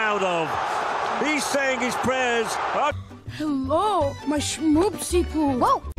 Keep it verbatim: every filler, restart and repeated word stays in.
proud of. He's saying his prayers. Uh... Hello, my schmoopsy poo. Whoa,